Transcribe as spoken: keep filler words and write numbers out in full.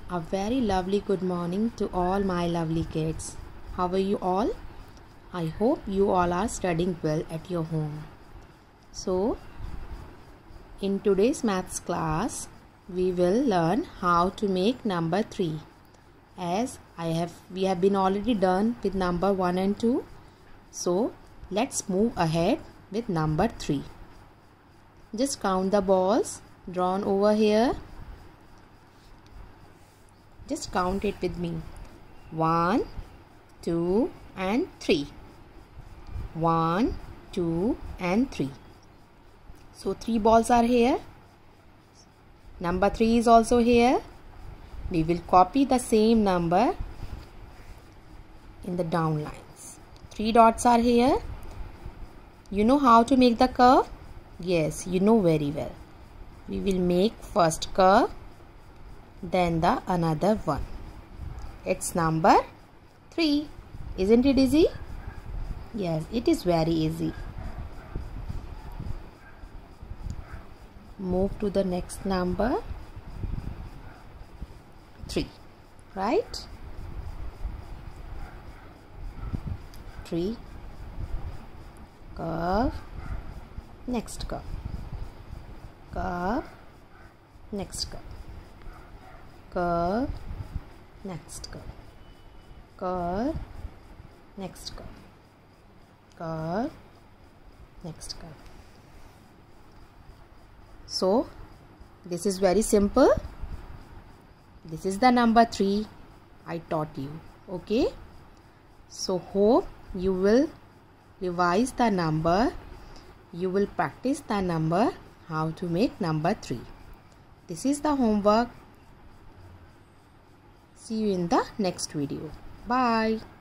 A very lovely good morning to all my lovely kids. How are you all? I hope you all are studying well at your home. So, in today's maths class, we will learn how to make number three. As I have, we have been already done with number one and two. So, let's move ahead with number three. Just count the balls drawn over here. Just count it with me. One, two, and three. One, two, and three. So three balls are here. Number three is also here. We will copy the same number in the down lines. Three dots are here. You know how to make the curve? Yes, you know very well. We will make first curve, then the another one. It's number three. Isn't it easy? Yes, it is very easy. Move to the next number. three. Right? three. Curve. Next curve. Curve. Next curve. Curve, next curve, curve, next curve, curve, next curve. So, this is very simple. This is the number three I taught you. Okay? So, hope you will revise the number. You will practice the number, how to make number three. This is the homework. See you in the next video. Bye.